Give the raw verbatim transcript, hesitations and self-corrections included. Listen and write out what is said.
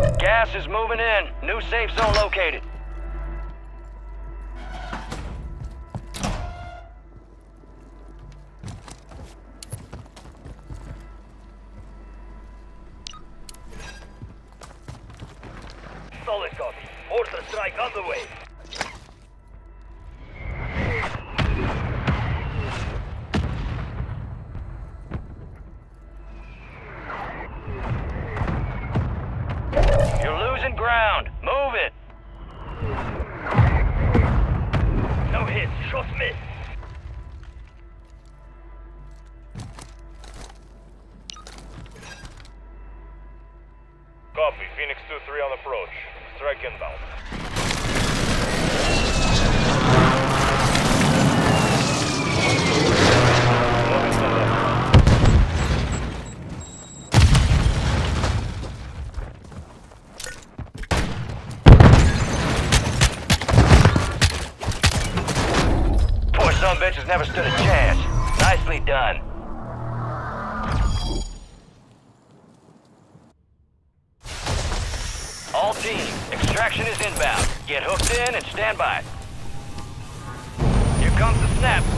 Gas is moving in. New safe zone located. Solid copy. Mortar strike on the way. You're losing ground. Move it. No hits. Shots missed. Copy. Phoenix two three on approach. Strike inbound. Moving to left. Poor son bitch has never stood a chance. Nicely done. All teams, extraction is inbound. Get hooked in and stand by. Here comes the snap.